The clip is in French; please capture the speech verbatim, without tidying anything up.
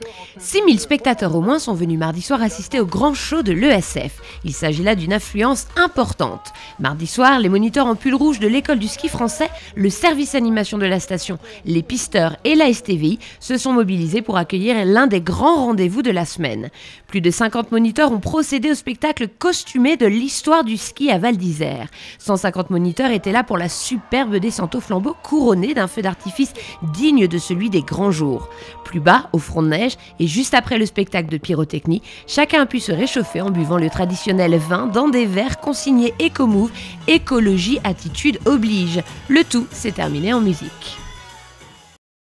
six mille spectateurs au moins sont venus mardi soir assister au grand show de l'E S F. Il s'agit là d'une affluence importante. Mardi soir, les moniteurs en pull rouge de l'école du ski français, le service animation de la station, les pisteurs et la S T V I se sont mobilisés pour accueillir l'un des grands rendez-vous de la semaine. Plus de cinquante moniteurs ont procédé au spectacle costumé de l'histoire du ski à Val d'Isère. cent cinquante moniteurs étaient là pour la superbe descente au flambeau couronnée d'un feu d'artifice digne de celui des grands jours. Plus bas, au front de neige, et juste après le spectacle de pyrotechnie, chacun a pu se réchauffer en buvant le traditionnel vin dans des verres consignés Ecomove, écologie attitude oblige. Le tout s'est terminé en musique.